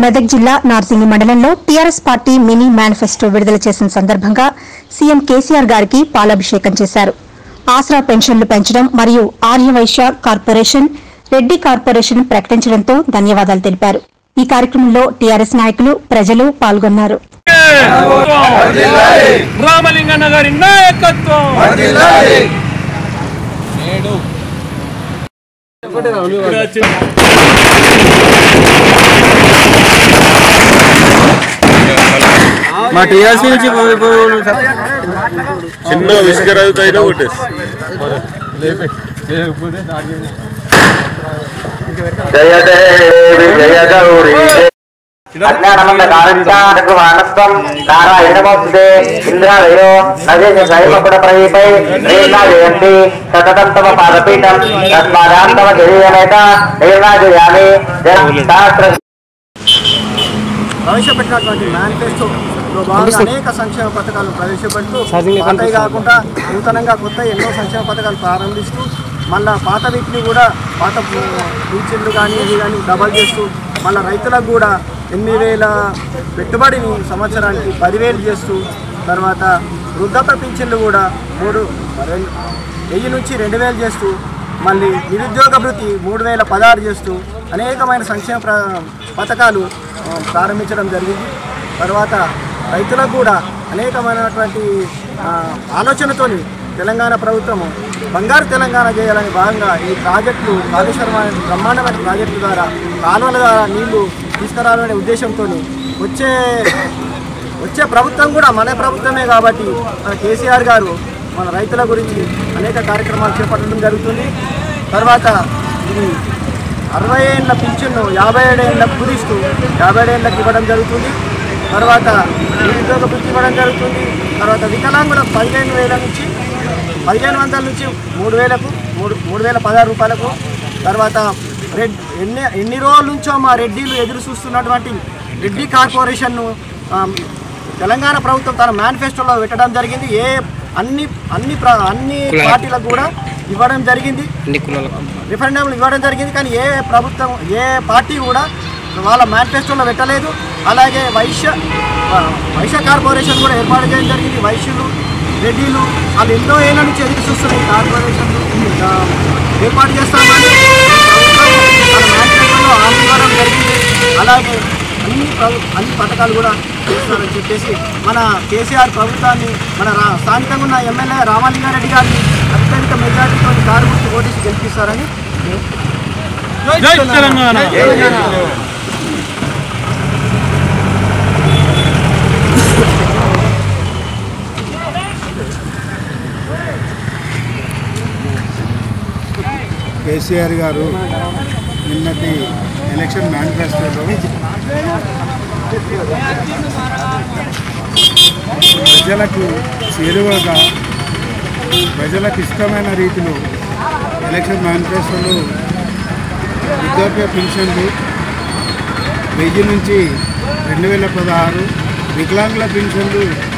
మెదక్ జిల్లా నార్సింగి మండలంలో TRS party mini manifesto విడుదల చేసిన సందర్భంగా సీఎం కేసీఆర్ గారికి పాలాభిషేకం చేశారు. ఆసరా పెన్షన్లు పెంచడం మరియు ఆర్యవైశ్య కార్పొరేషన్, రెడ్డి కార్పొరేషన్ ప్రకటించడంతో ధన్యవాదాలు తెలిపారు. ఈ కార్యక్రమంలో టీఆర్ఎస్ నాయకులు, ప్రజలు పాల్గొన్నారు. మా టీఆర్ఎస్ నుంచి చిన్న విసుగరవుతాయినా ఒకటి ప్రవేశపెట్టినటువంటి మేనిఫెస్టోలో భాగంగా అనేక సంక్షేమ పథకాలు ప్రవేశపెడుతూ పాతవి కాకుండా నూతనంగా కొత్త ఎన్నో సంక్షేమ పథకాలు ప్రారంభిస్తూ మళ్ళీ పాత వీటిని కూడా పాత పింఛన్లు కానీ ఇవి కానీ డబల్ చేస్తూ మళ్ళీ రైతులకు కూడా 8,000 పెట్టుబడిని సంవత్సరానికి 10,000 చేస్తూ తర్వాత వృద్ధాప్య పింఛన్లు కూడా 1,000 నుంచి 2,000 చేస్తూ మళ్ళీ నిరుద్యోగ భృతి 3,016 చేస్తూ అనేకమైన సంక్షేమ పథకాలు ప్రారంభించడం జరిగింది. తర్వాత రైతులకు కూడా అనేకమైనటువంటి ఆలోచనతోని తెలంగాణ ప్రభుత్వము బంగారు తెలంగాణ చేయాలని భాగంగా ఈ ప్రాజెక్టులు కాళేశ్వరం బ్రహ్మాండమైన ప్రాజెక్టుల ద్వారా కాలువల ద్వారా నీళ్లు తీసుకురావాలనే ఉద్దేశంతో వచ్చే ప్రభుత్వం కూడా మన ప్రభుత్వమే కాబట్టి మన కేసీఆర్ గారు మన రైతుల గురించి అనేక కార్యక్రమాలు చేపట్టడం జరుగుతుంది. తర్వాత ఇది 60 ఏళ్ల పింఛన్ను 57 ఏళ్లకు కుదిస్తూ 57 ఏళ్లకు ఇవ్వడం జరుగుతుంది. తర్వాత నిరుద్యోగ వృత్తి ఇవ్వడం జరుగుతుంది. తర్వాత వికలాంగులకు 15,000 నుంచి 1,500 నుంచి 3,000కు 3,016 రూపాయలకు. తర్వాత ఎన్ని రోజుల నుంచో మా రెడ్డిలు ఎదురు చూస్తున్నటువంటి రెడ్డి కార్పొరేషన్ను తెలంగాణ ప్రభుత్వం తన మేనిఫెస్టోలో పెట్టడం జరిగింది. అన్ని పార్టీలకు కూడా ఇవ్వడం జరిగింది, రిఫరెండంలు ఇవ్వడం జరిగింది. కానీ ఏ ప్రభుత్వం ఏ పార్టీ కూడా వాళ్ళ మేనిఫెస్టోలో పెట్టలేదు. అలాగే వైశ్య కార్పొరేషన్ కూడా ఏర్పాటు చేయడం జరిగింది. వైశ్యులు, రెడ్డిలు వాళ్ళు ఎన్నో ఏళ్ళ నుంచి ఎదురు చూస్తున్న ఈ కార్పొరేషన్లు ఏర్పాటు చేస్తామని ప్రభుత్వం మన మేనిఫెస్టోలో హామీ ఇవ్వడం జరిగింది. అలాగే అన్ని పథకాలు కూడా చేస్తారని చెప్పేసి మన కేసీఆర్ ప్రభుత్వాన్ని మన స్థానికంగా ఉన్న ఎమ్మెల్యే రామలింగారెడ్డి గారిని అత్యధిక మెజార్టీతో కారు గుర్తు ఓటేసి గెలిపిస్తారని కేసీఆర్ గారు నిన్నటి ఎలక్షన్ మేనిఫెస్టోలో ప్రజలకు చేరువగా ప్రజలకు ఇష్టమైన రీతిలో ఎలక్షన్ మేనిఫెస్టోలో వృద్ధాప్య పెన్షన్లు 1000 నుంచి 2,016, వికలాంగుల పెన్షన్లు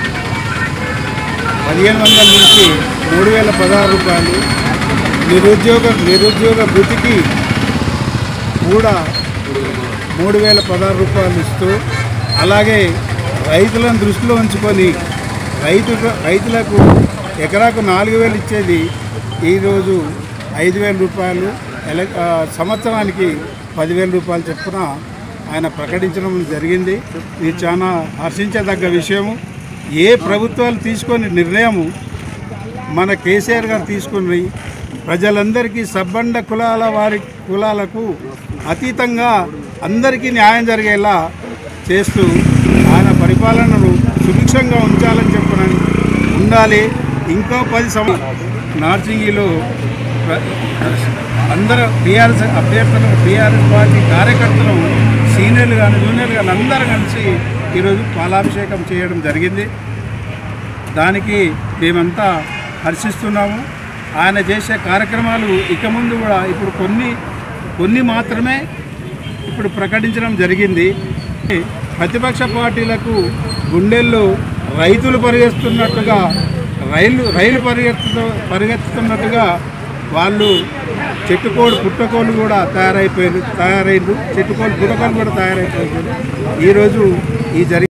1,500 నుంచి 3,016 రూపాయలు, నిరుద్యోగ భృతికి కూడా 3,016 రూపాయలు ఇస్తూ, అలాగే రైతులను దృష్టిలో ఉంచుకొని రైతులకు ఎకరాకు 4,000 ఇచ్చేది ఈరోజు 5,000 రూపాయలు, సంవత్సరానికి 10,000 రూపాయలు చొప్పున ఆయన ప్రకటించడం జరిగింది. ఇది చాలా హర్షించదగ్గ విషయము. ఏ ప్రభుత్వాలు తీసుకొని నిర్ణయము మన కేసీఆర్ గారు తీసుకుని ప్రజలందరికీ సబ్బండ కులాలకు అతీతంగా అందరికీ న్యాయం జరిగేలా చేస్తూ ఆయన పరిపాలనను సుభిక్షంగా ఉంచాలని చెప్పని ఉండాలి. ఇంకా 10 సంవత్సరాలు నార్సింగిలో అందరూ టీఆర్ఎస్ అభ్యర్థులు, టీఆర్ఎస్ పార్టీ కార్యకర్తలు, సీనియర్లు కానీ జూనియర్లు కానీ అందరూ కలిసి ఈరోజు పాలాభిషేకం చేయడం జరిగింది. దానికి మేమంతా హర్షిస్తున్నాము. ఆయన చేసే కార్యక్రమాలు ఇక ముందు కూడా ఇప్పుడు కొన్ని మాత్రమే ఇప్పుడు ప్రకటించడం జరిగింది. ప్రతిపక్ష పార్టీలకు గుండెల్లో రైతులు పరిగెత్తుతున్నట్టుగా రైలు పరిగెత్తుతున్నట్టుగా వాళ్ళు చెట్టుకోడు పుట్టకోళ్ళు కూడా తయారైంది చెట్టుకోడు పుట్టకోళ్ళు కూడా తయారైపోయింది. ఈరోజు ఈ